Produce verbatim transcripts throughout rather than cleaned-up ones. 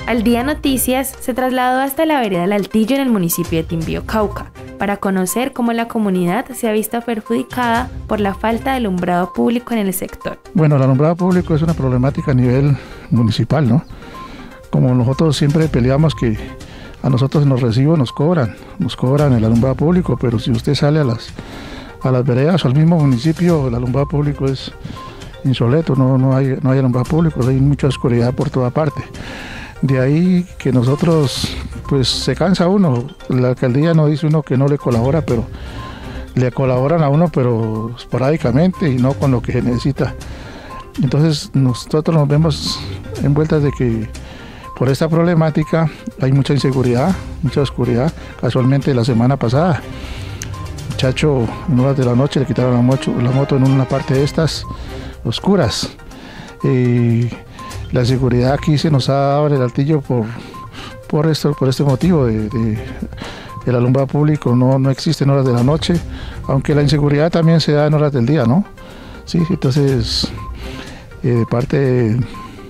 Al Día Noticias se trasladó hasta la vereda El Altillo en el municipio de Timbío, Cauca, para conocer cómo la comunidad se ha visto perjudicada por la falta de alumbrado público en el sector. Bueno, el alumbrado público es una problemática a nivel municipal, ¿no? Como nosotros siempre peleamos que a nosotros en los recibos nos cobran, nos cobran el alumbrado público, pero si usted sale a las, a las veredas o al mismo municipio, el alumbrado público es insoleto, no, no, hay, no hay alumbrado público, hay mucha oscuridad por toda parte. De ahí que nosotros, pues se cansa uno, la alcaldía no dice uno que no le colabora, pero le colaboran a uno, pero esporádicamente y no con lo que se necesita. Entonces nosotros nos vemos envueltas de que por esta problemática hay mucha inseguridad, mucha oscuridad. Casualmente la semana pasada, muchacho, en horas de la noche le quitaron la moto, la moto en una parte de estas oscuras. Y la seguridad aquí se nos ha dado en el Altillo por, por, esto, por este motivo de, de el alumbrado público no, no existe en horas de la noche, aunque la inseguridad también se da en horas del día, ¿no? Sí, entonces eh, de parte de,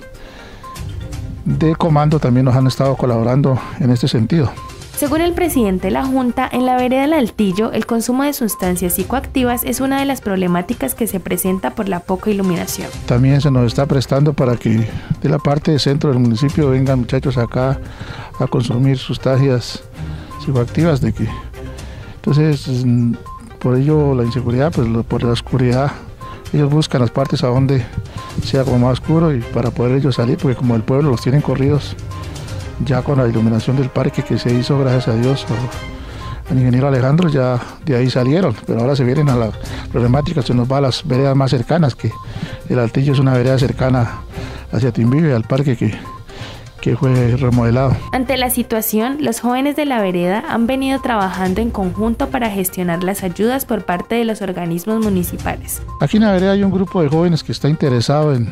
de comando también nos han estado colaborando en este sentido. Según el presidente de la Junta, en la vereda El Altillo, el consumo de sustancias psicoactivas es una de las problemáticas que se presenta por la poca iluminación. También se nos está prestando para que de la parte del centro del municipio vengan muchachos acá a consumir sustancias psicoactivas. De que, entonces, por ello la inseguridad, pues por la oscuridad, ellos buscan las partes a donde sea como más oscuro y para poder ellos salir, porque como el pueblo los tienen corridos, ya con la iluminación del parque que se hizo, gracias a Dios, al ingeniero Alejandro, ya de ahí salieron, pero ahora se vienen a la problemática, se nos va a las veredas más cercanas, que el Altillo es una vereda cercana hacia Timbío y al parque que, que fue remodelado. Ante la situación, los jóvenes de la vereda han venido trabajando en conjunto para gestionar las ayudas por parte de los organismos municipales. Aquí en la vereda hay un grupo de jóvenes que está interesado en,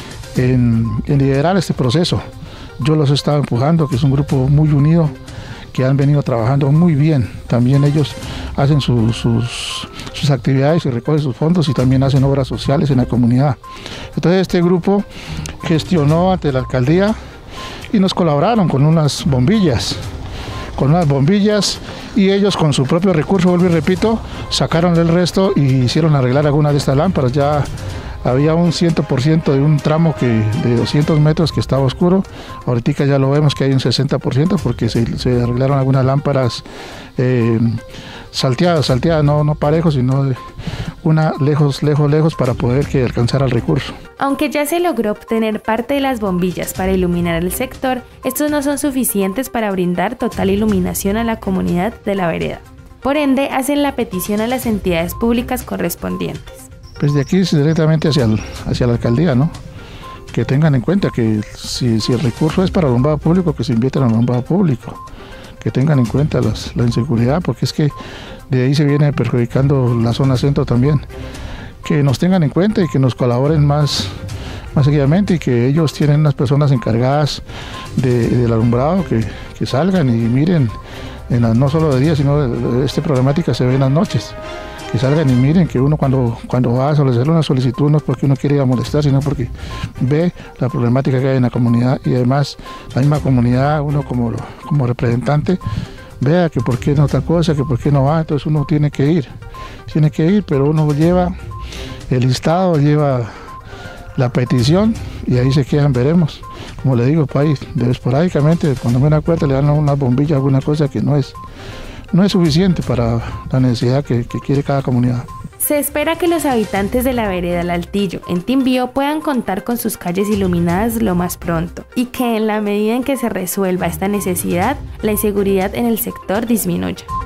en, en liderar este proceso. Yo los he estado empujando, que es un grupo muy unido, que han venido trabajando muy bien. También ellos hacen su, sus, sus actividades y recogen sus fondos y también hacen obras sociales en la comunidad. Entonces este grupo gestionó ante la alcaldía y nos colaboraron con unas bombillas, con unas bombillas y ellos con su propio recurso, vuelvo y repito, sacaron el resto y hicieron arreglar algunas de estas lámparas. Ya había un cien por ciento de un tramo que, de doscientos metros que estaba oscuro. Ahorita ya lo vemos que hay un sesenta por ciento porque se, se arreglaron algunas lámparas eh, salteadas, salteadas, no, no parejos, sino una lejos, lejos, lejos para poder que alcanzara el recurso. Aunque ya se logró obtener parte de las bombillas para iluminar el sector, estos no son suficientes para brindar total iluminación a la comunidad de la vereda. Por ende, hacen la petición a las entidades públicas correspondientes. Pues de aquí directamente hacia, el, hacia la alcaldía, ¿no? Que tengan en cuenta que si, si el recurso es para alumbrado público, que se invierta en alumbrado público, que tengan en cuenta las, la inseguridad, porque es que de ahí se viene perjudicando la zona centro también. Que nos tengan en cuenta y que nos colaboren más, más seguidamente y que ellos tienen unas personas encargadas de, del alumbrado, que, que salgan y miren, en la, no solo de día, sino de, de esta problemática se ve en las noches. Que salgan y miren que uno cuando, cuando va a solicitar una solicitud no es porque uno quiere ir a molestar, sino porque ve la problemática que hay en la comunidad y además la misma comunidad, uno como, como representante, vea que por qué no tal cosa, que por qué no va, entonces uno tiene que ir, tiene que ir, pero uno lleva el listado, lleva la petición y ahí se quedan, veremos. Como le digo, país, de esporádicamente, cuando me da cuenta le dan unas bombillas, alguna cosa que no es. No es suficiente para la necesidad que, que quiere cada comunidad. Se espera que los habitantes de la vereda El Altillo, en Timbío, puedan contar con sus calles iluminadas lo más pronto y que en la medida en que se resuelva esta necesidad, la inseguridad en el sector disminuya.